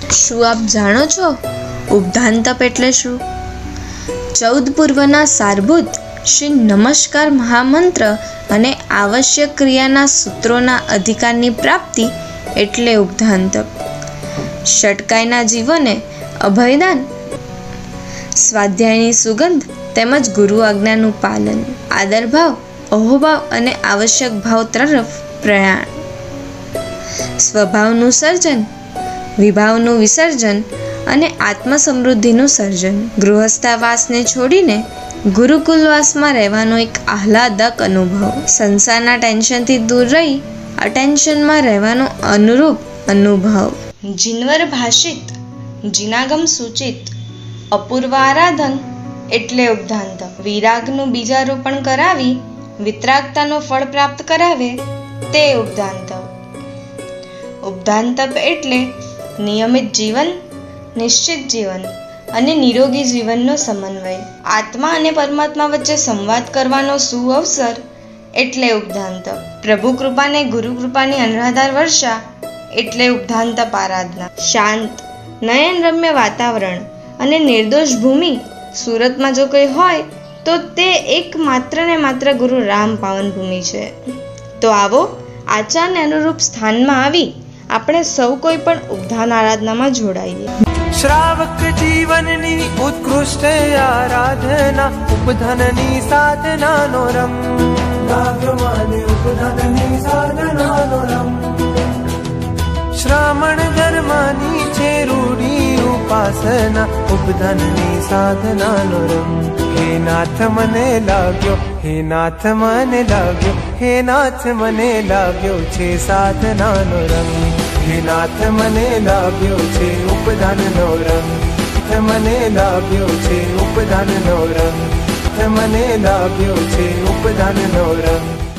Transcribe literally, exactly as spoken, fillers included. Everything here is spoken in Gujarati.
શું આપ જાણો છો ઉપધાન તપ એટલે શું? ચૌદ પૂર્વના સારભૂત શ્રી નમસ્કાર મહામંત્ર અને આવશ્યક ક્રિયાના સૂત્રોના અધિકારની પ્રાપ્તિ એટલે ઉપધાન તપ. ષટકાયના જીવોને અભયદાન, સ્વાધ્યાયની સુગંધ તેમજ ગુરુ આજ્ઞાનું પાલન, આદરભાવ, અહોભાવ અને આવશ્યક ભાવ તરફ પ્રયાણ, સ્વભાવનું સર્જન, વિભાવનું વિસર્જન અને આત્મસમૃદ્ધિનું સર્જન, ગૃહસ્થાવાસને છોડીને ગુરુકુલવાસમાં રહેવાનો એક આહલાદક અનુભવ, સંસારના ટેન્શનથી દૂર રહી અટેન્શનમાં રહેવાનો અનુરૂપ અનુભવ, જીનવર ભાષિત, જીનાગમ સૂચિત, અપૂર્વ આરાધન એટલે ઉપધાન તપ. વિરાગનું બીજારોપણ કરાવી વિતરાગતાનો ફળ પ્રાપ્ત કરાવે તે ઉપધાન તપ. ઉપધાન તપ એટલે નિયમિત જીવન, નિશ્ચિત જીવન અને નિરોગી જીવનનો સમન્વય, આત્મા અને પરમાત્મા વચ્ચે સંવાદ કરવાનો સુઅવસર એટલે ઉપધાન તપ. પ્રભુ કૃપાને ગુરુ કૃપાની અનરાધાર વર્ષા એટલે ઉપધાન તપ આરાધના. શાંત, નયનરમ્ય વાતાવરણ અને નિર્દોષ ભૂમિ સુરતમાં જો કંઈ હોય તો તે એક માત્ર ને માત્ર ગુરુ રામ પાવન ભૂમિ છે. તો આવો આચારને અનુરૂપ સ્થાનમાં આવી આપણે સૌ કોઈ પણ ઉપધાન આરાધનામાં જોડાઈએ. શ્રાવક જીવનની ઉત્કૃષ્ટ આરાધના ઉપધાનની સાધનાનો રમ, ઉપધાનની સાધનાનો રમ. શ્રાવણ ધર્મની છે રૂઢી ઉપાસના ઉપધાનની સાધનાનો રમ. હે નાથ મને લાગ્યો, હે નાથ મને લાગ્યો, હે નાથ મને લાગ્યો છે સાધનાનો રંગ. હે નાથ મને લાગ્યો છે ઉપધાનનો રંગ, મને લાગ્યો છે ઉપધાનનો રંગ, મને લાગ્યો છે ઉપધાનનો રંગ.